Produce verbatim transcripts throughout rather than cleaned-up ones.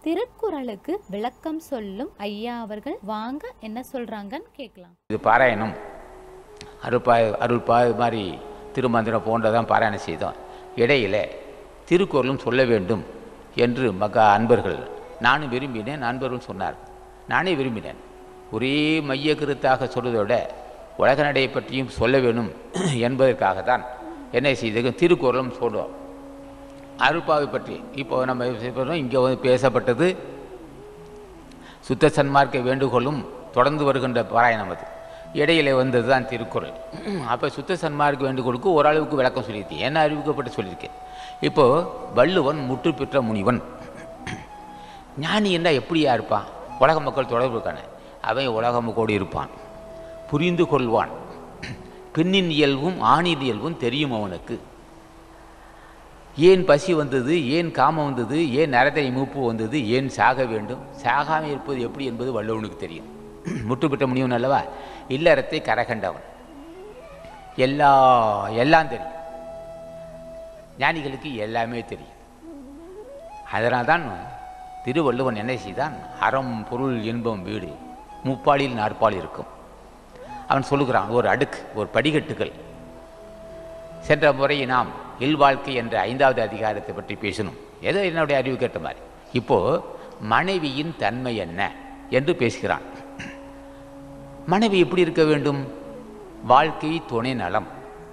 திருக்குறளுக்கு விளக்கம் சொல்லும் ஐயா அவர்கள் வாங்க என்ன சொல்றாங்கன்னு கேட்கலாம். இது பாராயணம் அருள்பாய் அருள்பாய் மாதிரி திருமந்திரம் போன்றதான் பாராயணம் செய்தோம். இடையில திருக்குறளும் சொல்ல வேண்டும் என்று மகா அன்பர்கள் நானும் விரும்பினேன், அன்பர்களும் சொன்னார், நானே விரும்பினேன். ஒரே மைய கருத்தாக சொல்வதை விட உலக நடையை பற்றியும் சொல்ல வேணும் என்பதற்காகத்தான் என்ன செய்து திருக்குறளும் சொல்லுவோம். அருள்பாவை பற்றி இப்போ நம்ம இங்கே வந்து பேசப்பட்டது சுத்த சன்மார்க்க வேண்டுகோளும் தொடர்ந்து வருகின்ற பாராயணம். அது இடையிலே வந்தது தான் திருக்குறள். அப்போ சுத்த சன்மார்க்க வேண்டுகோளுக்கு ஓரளவுக்கு விளக்கம் சொல்லியிருக்கேன், என்ன அறிவிக்கப்பட்டு சொல்லியிருக்கேன். இப்போது வள்ளுவன் முற்று பெற்ற முனிவன், ஞானி என்றால் எப்படியா இருப்பான்? உலக மக்கள் தொடர்பு இருக்கான அவன் உலக மக்களோடு இருப்பான், புரிந்து கொள்வான், பெண்ணின் இயல்பும் ஆணின் இயல்பும் தெரியும் அவனுக்கு. ஏன் பசி வந்தது, ஏன் காமம் வந்தது, ஏன் நரத்தை மூப்பு வந்தது, ஏன் சாக வேண்டும், சாகாமல் இருப்பது எப்படி என்பது வள்ளுவனுக்கு தெரியும். முற்று பெற்ற முனிவன் அல்லவா, இல்லறத்தை கரகண்டவன், எல்லா எல்லாம் தெரியும். ஞானிகளுக்கு எல்லாமே தெரியும். அதனால் தான் திருவள்ளுவன் என்ன செய்தான், அறம் பொருள் இன்பம் வீடு முப்பாலில் நாற்பால் இருக்கும். அவன் சொல்லுகிறான் ஒரு அடுக்கு, ஒரு படிக்கட்டுகள். சென்ற முறை நாம் இல்வாழ்க்கை என்ற ஐந்தாவது அதிகாரத்தை பற்றி பேசணும், ஏதோ என்னுடைய அறிவு கேட்ட மாதிரி. இப்போது மனைவியின் தன்மை என்ன என்று பேசுகிறான். மனைவி எப்படி இருக்க வேண்டும்? வாழ்க்கை துணை நலம்.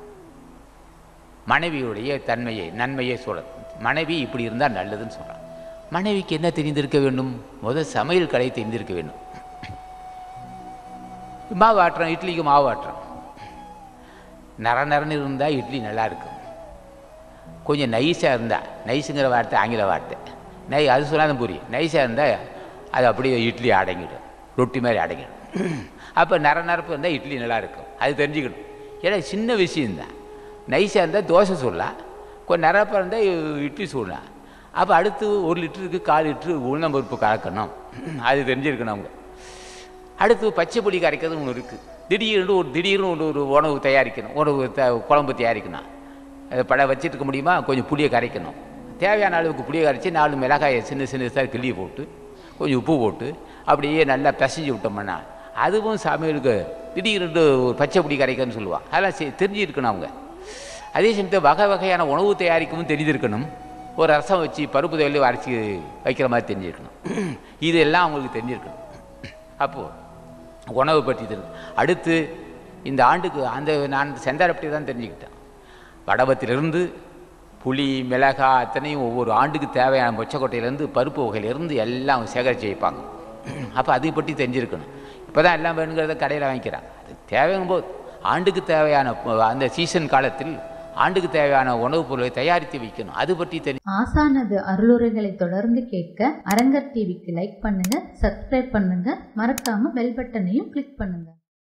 மனைவியுடைய தன்மையை நன்மையை சொல்ல, மனைவி இப்படி இருந்தால் நல்லதுன்னு சொல்கிறான். மனைவிக்கு என்ன தெரிந்திருக்க வேண்டும்? முதல் சமையல் கலை தெரிந்திருக்க வேண்டும். மாவு ஆட்டுறோம், இட்லிக்கு மாவு ஆட்டுறோம், நர நரன்னு இருந்தால் இட்லி நல்லா இருக்கும். கொஞ்சம் நைஸாக இருந்தால், நைஸுங்கிற வார்த்தை ஆங்கில வார்த்தை, நை அது சொன்னாலும் புரியும். நைஸாக இருந்தால் அது அப்படியே இட்லி அடங்கிடும், ரொட்டி மாதிரி அடங்கிடும். அப்போ நர நரப்பு இருந்தால் இட்லி நல்லா இருக்கும், அது தெரிஞ்சுக்கணும். ஏன்னா சின்ன விஷயந்தான். நைஸாக இருந்தால் தோசை சொல்லலாம், கொஞ்சம் நரப்பாக இருந்தால் இட்லி சொல்லலாம். அப்போ அடுத்து ஒரு லிட்டருக்கு கால் லிட்ரு உளுந்தம்பருப்பு கலக்கணும், அது தெரிஞ்சிருக்கணும் அவங்க. அடுத்து பச்சை பொடி கரைக்கிறது ஒன்று இருக்குது. திடீர்னு ஒரு திடீர்னு ஒன்று ஒரு உணவு தயாரிக்கணும், உணவு த குழம்பு தயாரிக்கணும். அதை படம் வச்சுருக்க முடியுமா? கொஞ்சம் புளியை கரைக்கணும், தேவையான அளவுக்கு புளியை கரைச்சி நாலு மிளகாயை சின்ன சின்னதாக கிள்ளி போட்டு கொஞ்சம் உப்பு போட்டு அப்படியே நல்லா பிசைஞ்சு விட்டோம்னா அதுவும் சமையலுக்கு திடீர்னு ஒரு பச்சை பொடி கரைக்கணும்னு சொல்லுவாள். அதெல்லாம் செ தெரிஞ்சிருக்கணும் அவங்க. அதே சமயத்தில் வகை வகையான உணவு தயாரிக்கவும் தெரிஞ்சிருக்கணும். ஒரு ரசம் வச்சு பருப்பு தொழில் அரைச்சி வைக்கிற மாதிரி தெரிஞ்சிருக்கணும். இதெல்லாம் அவங்களுக்கு தெரிஞ்சிருக்கணும். அப்போது உணவு பற்றி தெரியும். அடுத்து இந்த ஆண்டுக்கு அந்த நான் செந்தாரப்பட்டி தான் தெரிஞ்சுக்கிட்டேன். வடவத்திலிருந்து புளி மிளகாய் அத்தனையும் ஒவ்வொரு ஆண்டுக்கு தேவையான மொச்சக்கொட்டையிலேருந்து பருப்பு வகையிலேருந்து எல்லாம் சேகரித்து வைப்பாங்க. அப்போ அதை பற்றி தெரிஞ்சிருக்கணும். இப்போ தான் எல்லாம் வேணுங்கிறத கடையில் வாங்கிக்கிறாங்க. அது தேவையான போது ஆண்டுக்கு தேவையான அந்த சீசன் காலத்தில் ஆண்டுக்கு தேவையான உணவுப் பொருளை தயாரித்து வைக்கணும், அது பற்றி தெரியும். ஆசானது அருளுரைகளை தொடர்ந்து கேட்க அரங்கர் டிவிக்கு லைக் பண்ணுங்க, சப்ஸ்கிரைப் பண்ணுங்க, மறக்காம பெல் பட்டனையும் கிளிக் பண்ணுங்க.